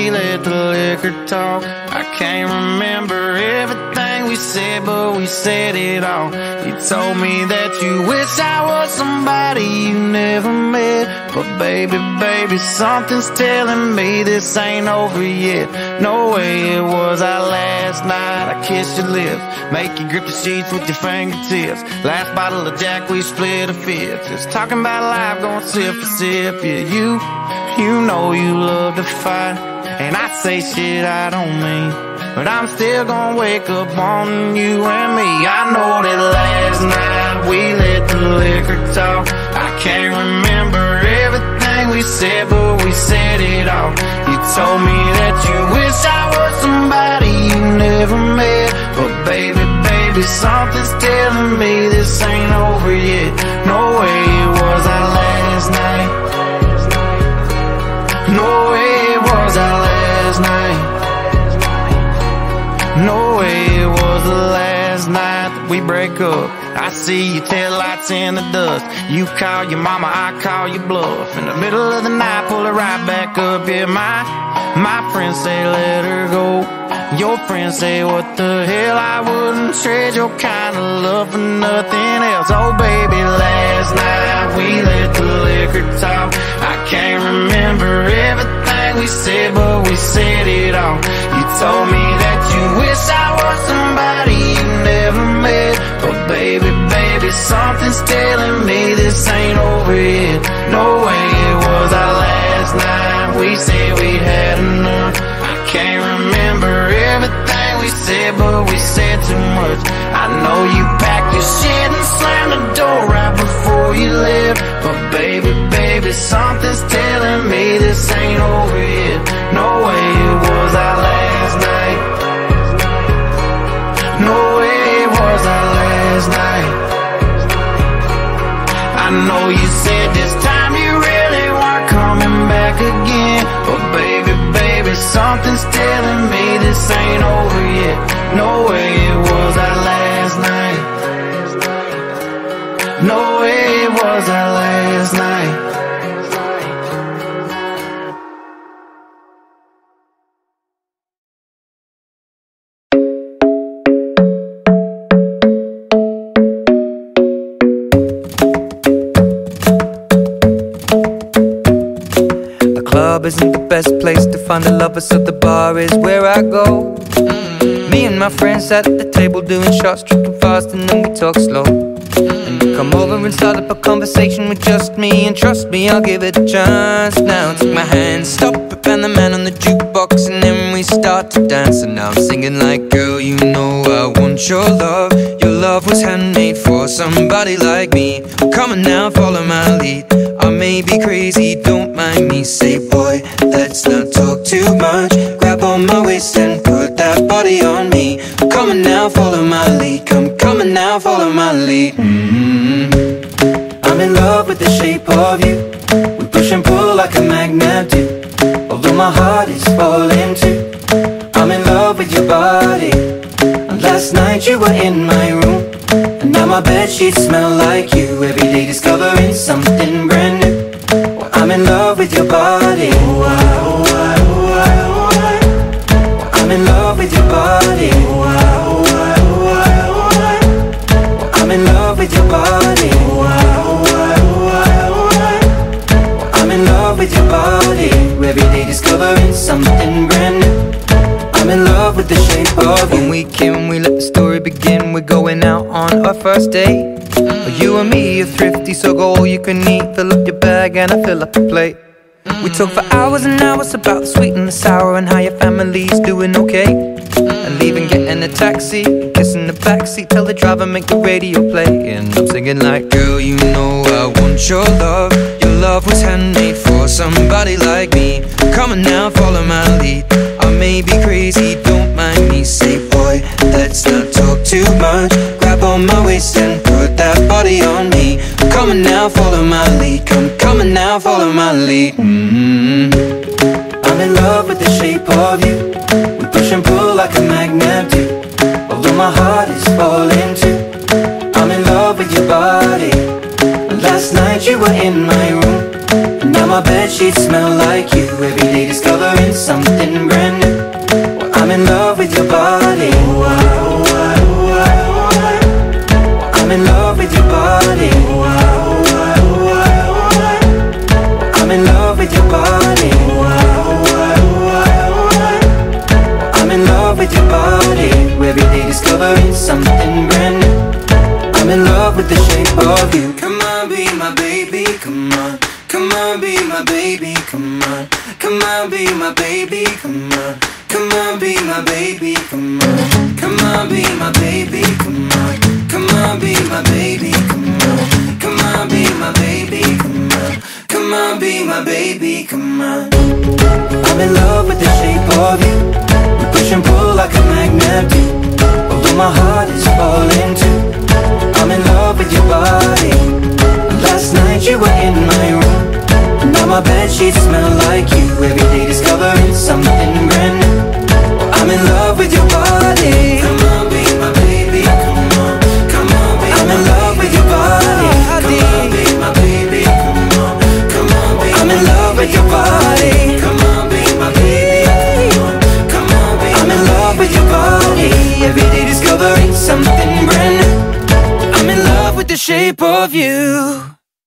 we let the liquor talk. I can't remember everything we said, but we said it all. You told me that you wish I was somebody you never met, but baby, baby, something's telling me this ain't over yet. No way it was our last night. I kissed your lips, make you grip the sheets with your fingertips. Last bottle of Jack, we split a fifth. Just talking about life, going sip for sip. Yeah, you know you love to fight, and I say shit I don't mean, but I'm still gonna wake up wanting you and me. I know that last night we let the liquor talk. I can't remember everything we said, but we said it all. You told me that you wish I was somebody you never met, but baby, baby, something's telling me this ain't over yet. No way it was our last night. No way it was our last night. No way it was the last night that we break up. I see your taillights in the dust. You call your mama, I call your bluff. In the middle of the night, pull her right back up. Yeah, my friends say let her go. Your friends say what the hell, I wouldn't trade your kind of love for nothing else. Oh baby, last night we let the liquor talk. I can't remember everything we said, but we said it all. You told me that you wish I was somebody you never met, but baby, baby, something's telling me this ain't over yet. No way it was our last night. We said we had enough. I can't remember everything we said, but we said too much. I know you packed your shit and slammed the door right before you left, but baby, baby, something's telling me this ain't over yet. No way it was our last night. No way it was our last night. I know you said this time you really weren't coming back again, but baby, baby, something's telling me this ain't over yet. No way it was our last night. No way it was our last night. Isn't the best place to find a lover, so the bar is where I go. Me and my friends sat at the table doing shots, tripping fast, and then we talk slow. And you come over and start up a conversation with just me, and trust me, I'll give it a chance. Now take my hand, stop it, and the man on the jukebox, and then we start to dance. And now I'm singing like, girl, you know I want your love. Your love was handmade for somebody like me. Come on now, follow my lead. I may be crazy, don't mind me. Say, boy, let's not talk too much. Grab on my waist and put that body on me. Come on now, follow my lead. Come on now, follow my lead. I'm in love with the shape of you. We push and pull like a magnet do. Although my heart is falling too, I'm in love with your body. And last night you were in my room, and now my bedsheets smell like you. Every day discovering something brand new. Well, I'm in love with your body. I'm in love with your body. I'm in love with your body. I'm in love with your body. Every day discovering something brand new. I'm in love with the shape of you. When we came, we let the story begin. We're going out on our first date. You and me are thrifty, so go all you can eat. Fill up your bag and I fill up the plate. We talk for hours and hours about the sweet and the sour, and how your family's doing okay. And leaving, getting a taxi, kissing the backseat, tell the driver make the radio play. And I'm singing like, girl, you know I want your love. Your love was handmade for somebody like me. Come on now, follow my lead. I may be crazy, don't mind me. Say, boy, let's not talk too much. Grab on my waist and put that body on me. Come on now, follow my lead. Come on now, follow my lead. I'm in love with the shape of you. We push and pull like a magnet do. Although my heart is falling too, I'm in love with your body. And last night you were in my room, and now my my bedsheets smell like you. Every day discovering something brand new. Well, I'm in love with your body. I'm in love with your body. I'm in love with your body. I'm in love with your body. Every day discovering something brand new. I'm in love with the shape of you. Come on, be my baby, come on. Come on, be my baby, come on. Come on, be my baby, come on. Come on, be my baby, come on. Come on, be my baby, come on. Come on, be my baby, come on. Come on, be my baby, come on. Come on, be my baby, come on. I'm in love with the shape of you. We push and pull like a magnet do. Although my heart is falling too. I'm in love with your body. Last night you were in my room. Now my bedsheets smell like you. Every day discovering something brand new. I'm in love with your body. Come on, be my baby, come on. Come on, be I'm in love with your body. Come on, be my baby, come on. Come on, be I'm in love with your body. Come on, be my baby, come on. Come on, be I'm in love with your body. Every day discovering something brand new. I'm in love with the shape of you.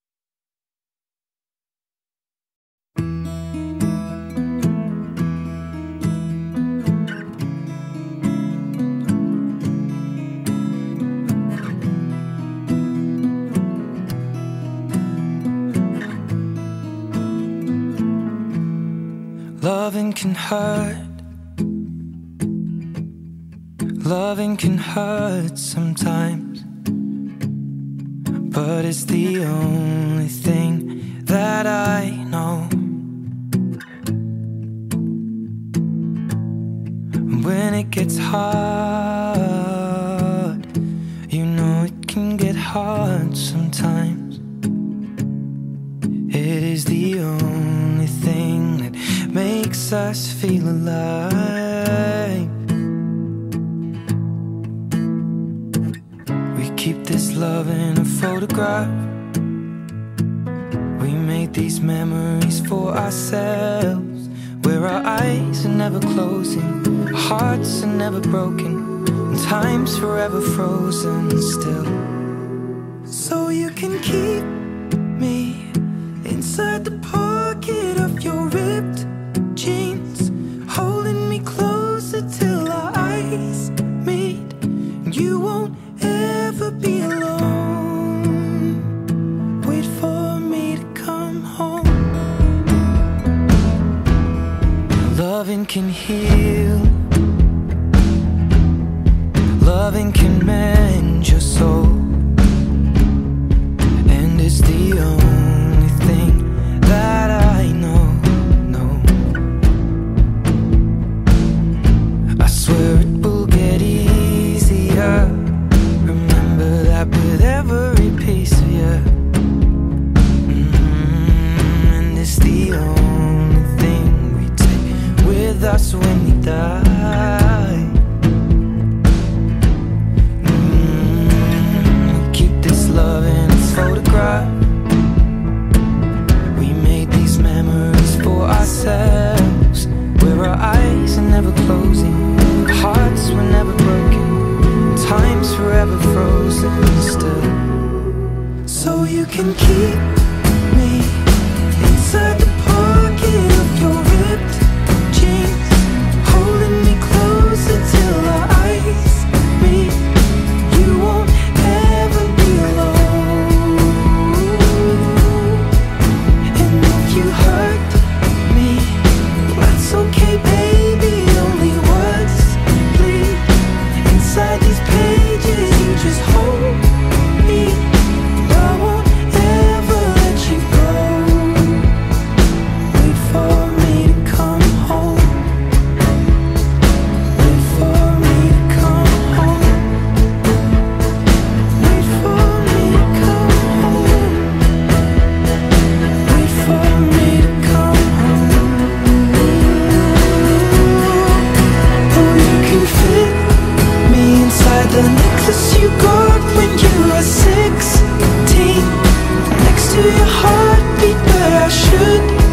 Loving can hurt. Loving can hurt sometimes, but it's the only thing that I know. When it gets hard, you know it can get hard sometimes. It is the only thing that makes us feel alive. We keep this love in a photograph. We made these memories for ourselves, where our eyes are never closing, our hearts are never broken, and time's forever frozen still. So you can keep me inside the pocket of your ripped jeans, holding me closer till our eyes meet. You won't ever be alone. Wait for me to come home. Loving can heal. Loving can mend your soul. And it's the only thing that I know. I swear it will get easier. Remember that with every piece of you. And it's the only thing we take with us when we die. We keep this love in its photograph. We made these memories for ourselves, where our eyes are never closing, our hearts were never broken, time's forever frozen still. So you can keep me inside the pocket of your ripped jeans, holding me closer till our eyes meet. You won't ever be alone. And if you hurt me, that's okay, baby. Only words bleed inside these pages. You just hold me. I won't ever let you go. Wait for me to come home. Wait for me to come home. Wait for me to come home. Wait for me to come home. Oh, you can fit me inside the necklace you got when you were 16, next to your heartbeat where I should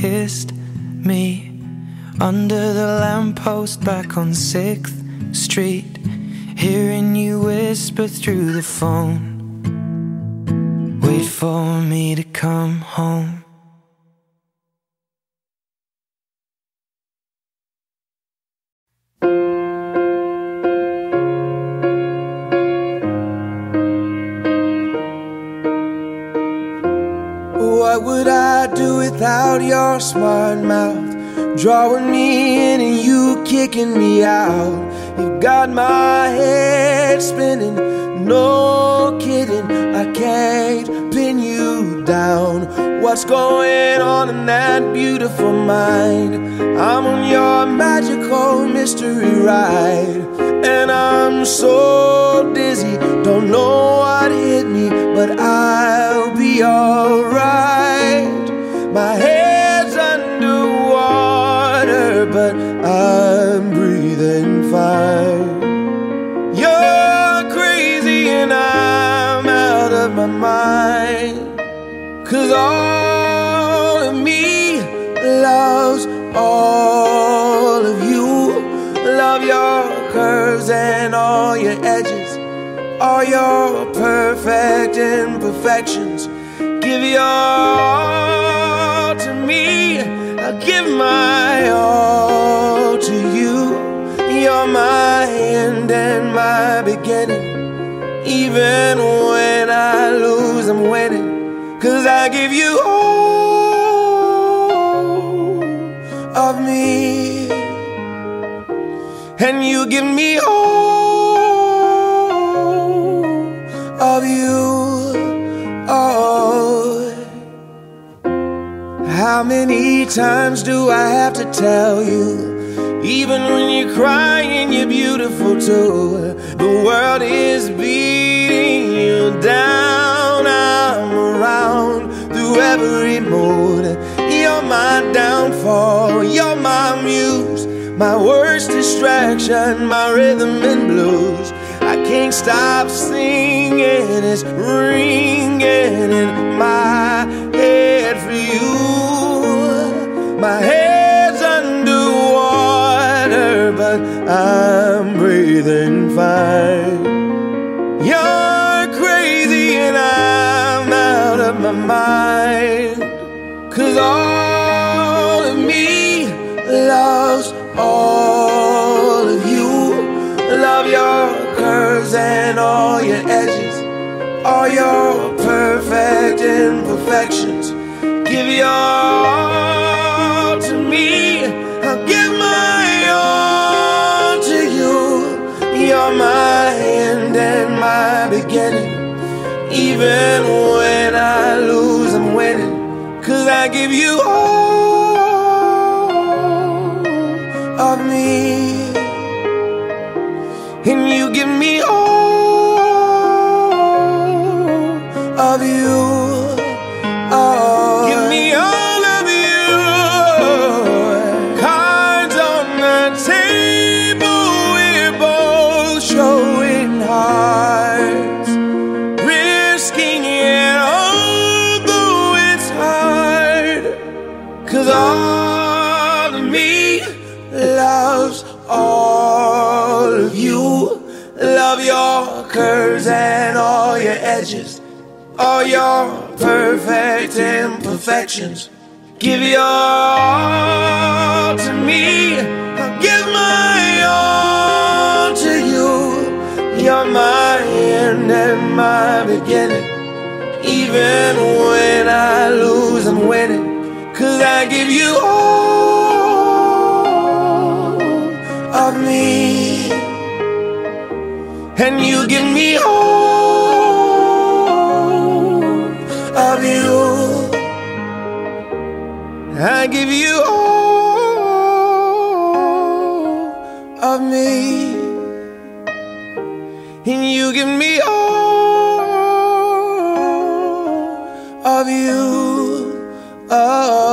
kissed me under the lamppost back on 6th Street, hearing you whisper through the phone, wait for me to come home. What would I do without your smart mouth, drawing me in and you kicking me out? You've got my head spinning, no kidding, I can't pin you down. What's going on in that beautiful mind? I'm on your magical mystery ride, and I'm so dizzy, don't know what hit me, but I'll be alright. My head's underwater, but I'm breathing fine. You're crazy and I'm out of my mind, 'cause all of me loves all of you. Love your curves and all your edges, all your perfect imperfections. Give your all to me, I'll give my all to you. You're my end and my beginning. Even when I lose, I'm winning, 'cause I give you all of me, and you give me all of you. Oh, how many times do I have to tell you? Even when you're crying, you're beautiful too. The world is beating you down. I'm around through every mood. You're my downfall, you're my muse, my worst distraction, my rhythm and blues. I can't stop singing, it's ringing in my head for you. My head's underwater, but I'm breathing fine. You're crazy and I'm out of my mind, 'cause all of me loves all of you. Love your curves and all your edges, all your perfect imperfections. Give your all to me, I'll give my all to you. You're my end and my beginning. Even when I lose, I'm winning, 'cause I give you all of me, and you give me all of you. Oh, give me all of you. Cards on the table, we're both showing hearts, risking it although it's hard, 'cause all of me loves all of you. Love your curves and all your edges, all your perfect imperfections. Give your all to me, I'll give my all to you. You're my end and my beginning. Even when I lose, I'm winning, 'cause I give you all of me, and you give me all of you. I give you all of me, and you give me all of you. Oh.